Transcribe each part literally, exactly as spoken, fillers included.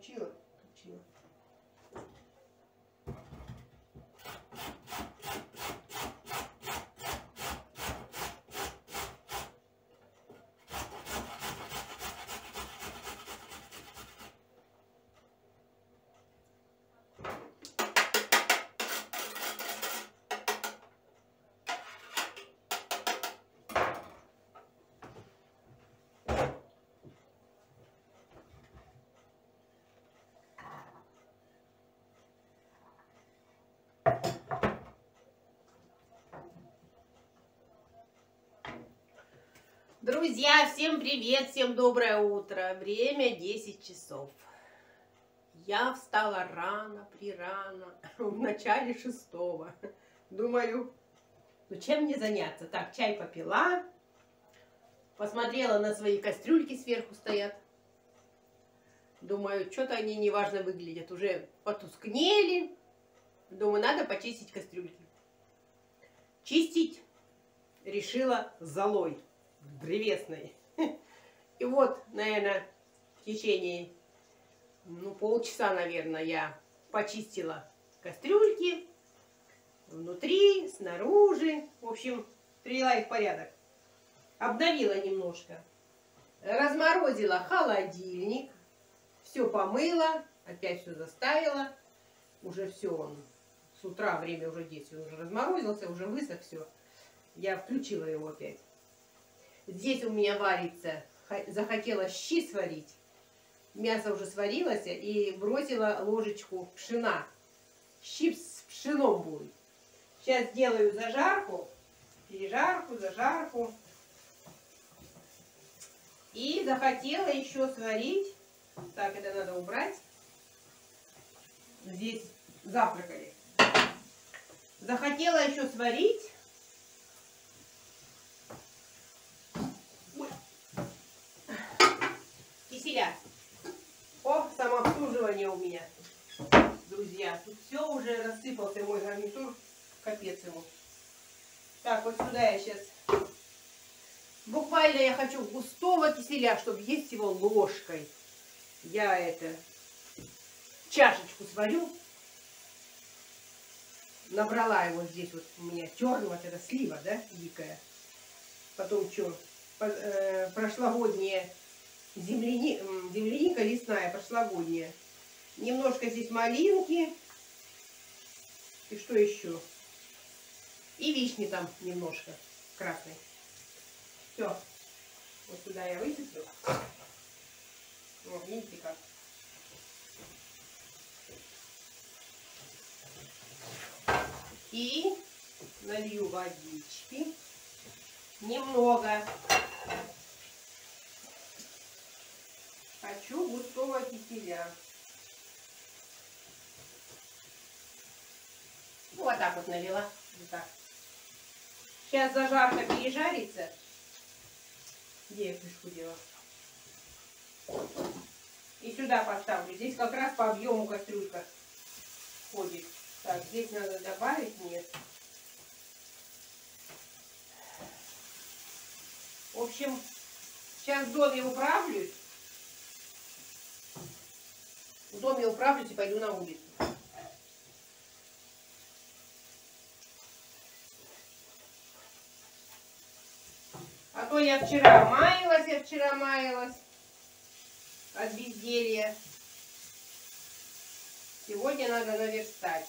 включила, включила. Друзья, всем привет, всем доброе утро. Время десять часов. Я встала рано, прирано, в начале шестого. Думаю, ну чем мне заняться? Так, чай попила, посмотрела на свои кастрюльки сверху стоят. Думаю, что-то они неважно выглядят, уже потускнели. Думаю, надо почистить кастрюльки. Чистить решила золой древесной. И вот, наверное, в течение ну, полчаса, наверное, я почистила кастрюльки внутри, снаружи. В общем, привела их в порядок. Обновила немножко. Разморозила холодильник. Все помыла. Опять все заставила. Уже все он. С утра время уже десять. Он уже разморозился, уже высох все. Я включила его опять. Здесь у меня варится, захотела щи сварить. Мясо уже сварилось и бросила ложечку пшена. Щи с пшеном будет. Сейчас делаю зажарку, пережарку, зажарку. И захотела еще сварить. Так, это надо убрать. Здесь завтракали. Захотела еще сварить. Киселя. О, самообслуживание у меня. Друзья, тут все уже рассыпался мой гарнитур. Капец ему. Так, вот сюда я сейчас. Буквально я хочу густого киселя, чтобы есть его ложкой. Я это чашечку сварю. Набрала его здесь вот у меня черного, это слива, да, дикая. Потом что, э, прошлогодняя земляни, земляника лесная, прошлогодняя. Немножко здесь малинки. И что еще? И вишни там немножко красной. Все. Вот сюда я высыплю. Вот, видите как. И налью водички. Немного. Хочу густого киселя. Вот так вот налила. Вот так. Сейчас зажарка пережарится. Где я крышку делала? И сюда поставлю. Здесь как раз по объему кастрюлька входит. Так, здесь надо добавить, нет. В общем, сейчас в доме управлюсь. В доме управлюсь и пойду на улицу. А то я вчера маялась, я вчера маялась от безделья. Сегодня надо наверстать.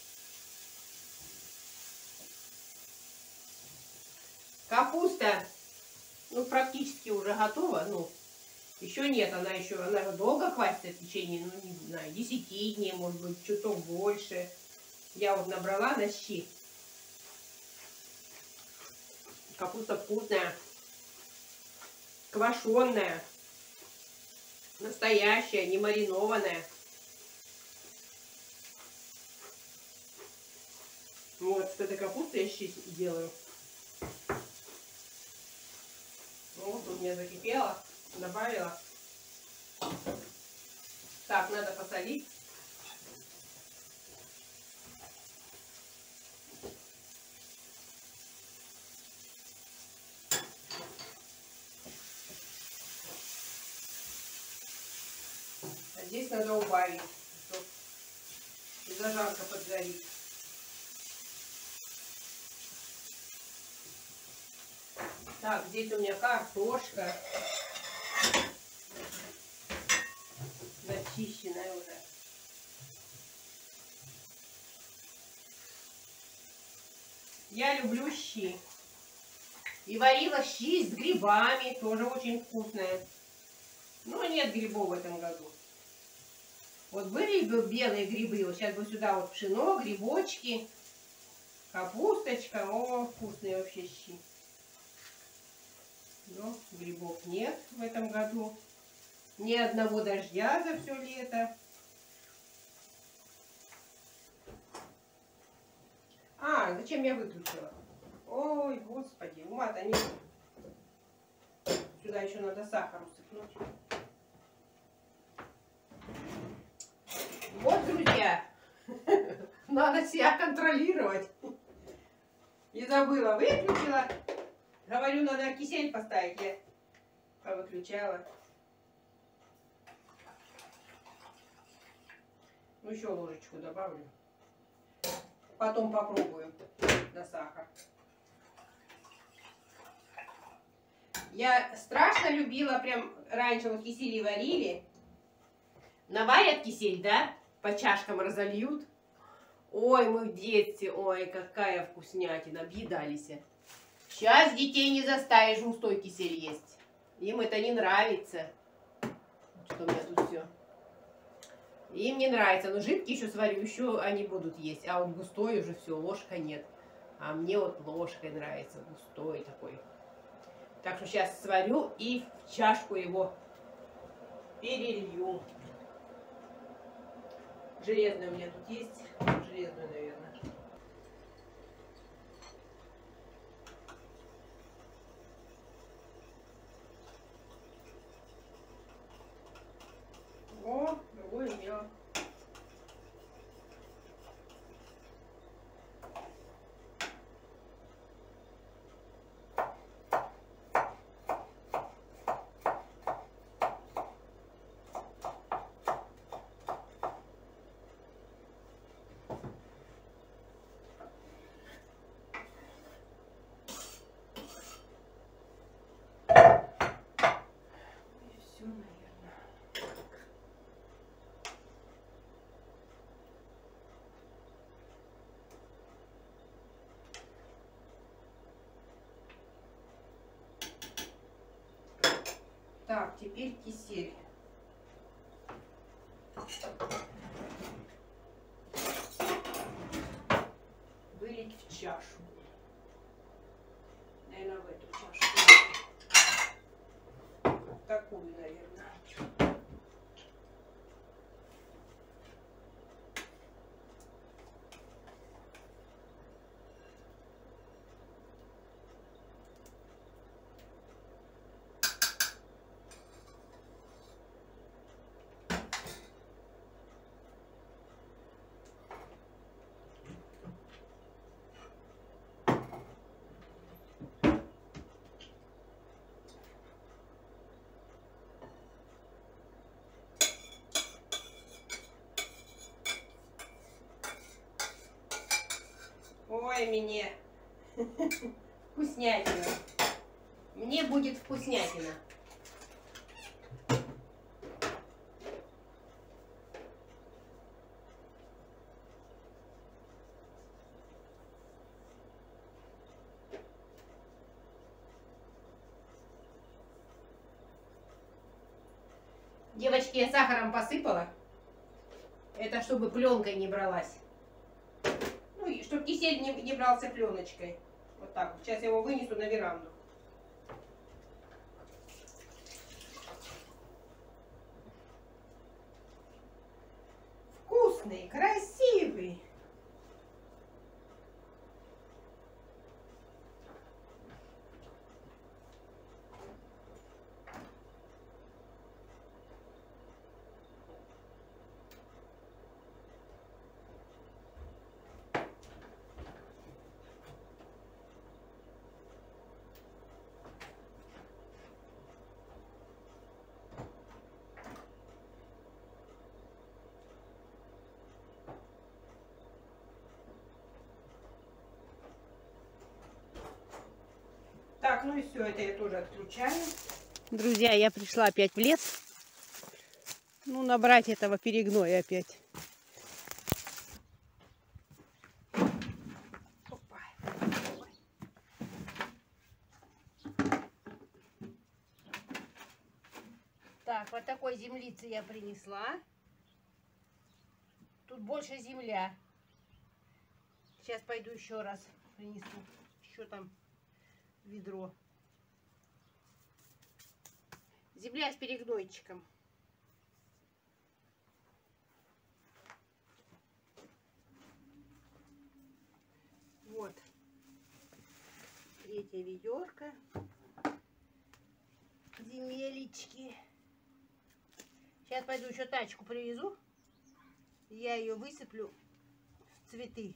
Капуста, ну, практически уже готова. Ну, еще нет, она еще, она долго хватит в течение, ну, не знаю, десяти дней, может быть, чуток больше. Я вот набрала на щи. Капуста вкусная, квашеная, настоящая, не маринованная. Вот с этой капустой я щи делаю. Вот у меня закипело, добавила. Так, надо посолить. здесь надо убавить, чтобы зажарка подгорит. Так, здесь у меня картошка. Начищенная уже. Я люблю щи. И варила щи с грибами, тоже очень вкусные. Но нет грибов в этом году. Вот были белые грибы, вот сейчас бы сюда вот пшено, грибочки, капусточка. О, вкусные вообще щи. Но грибов нет в этом году. Ни одного дождя за все лето. А, зачем я выключила? Ой, господи, ума-то нет. Сюда еще надо сахар усыпнуть. Вот, друзья, надо себя контролировать. И забыла, выключила. Говорю, надо кисель поставить. Я повыключала. Ну, еще ложечку добавлю. Потом попробую на сахар. Я страшно любила, прям раньше вот кисели варили. Наварят кисель, да? По чашкам разольют. Ой, мы в детстве, ой, какая вкуснятина, объедались. Сейчас детей не заставишь густой кисель есть. Им это не нравится. Что у меня тут все. Им не нравится. Но жидкий еще сварю, еще они будут есть. А вот густой уже все, ложка нет. А мне вот ложкой нравится, густой такой. Так что сейчас сварю и в чашку его перелью. Железная у меня тут есть. Железную, наверное. О, другое дело. Так, теперь кисель. Вылить в чашу. Наверное, в эту чашу. Такую, наверное. Ой, мне вкуснятина. Мне будет вкуснятина. Девочки, я сахаром посыпала. Это чтобы пленкой не бралась. Ну, и чтобы кисель не, не брался пленочкой. Вот так вот. Сейчас я его вынесу на веранду. Вкусный, красивый. Так, ну и все, это я тоже отключаю. Друзья, я пришла опять в лес. Ну, набрать этого перегноя опять. Опа. Так, вот такой землицы я принесла. Тут больше земля. Сейчас пойду еще раз принесу. Еще там ведро. Земля с перегнойчиком. Вот. Третья ведерко. Земелечки. Сейчас пойду еще тачку привезу. Я ее высыплю в цветы.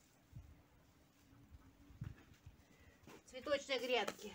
Цветочной грядки.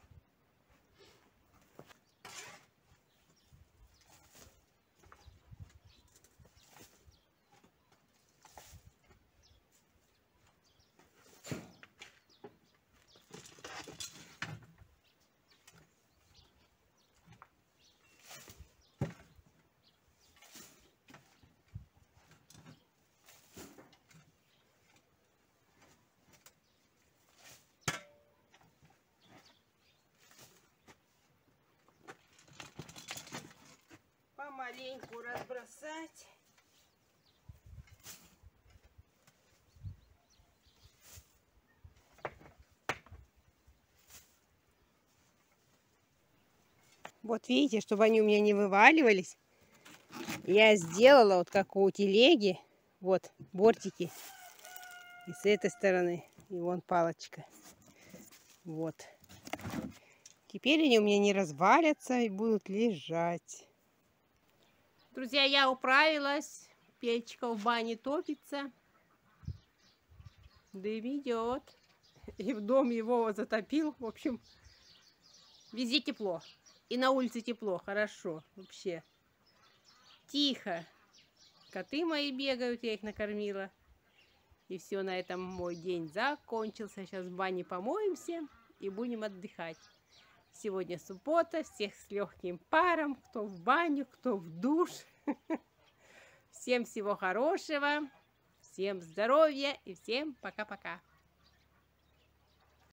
Помаленьку разбросать. Вот видите, чтобы они у меня не вываливались, я сделала вот как у телеги, вот бортики. И с этой стороны, и вон палочка. Вот. Теперь они у меня не развалятся и будут лежать. Друзья, я управилась. Печка в бане топится. Дым идет. И в дом его затопил. В общем, везде тепло. И на улице тепло. Хорошо. Вообще. Тихо. Коты мои бегают. Я их накормила. И все, на этом мой день закончился. Сейчас в бане помоемся и будем отдыхать. Сегодня суббота. Всех с легким паром. Кто в баню, кто в душ. Всем всего хорошего. Всем здоровья и всем пока-пока.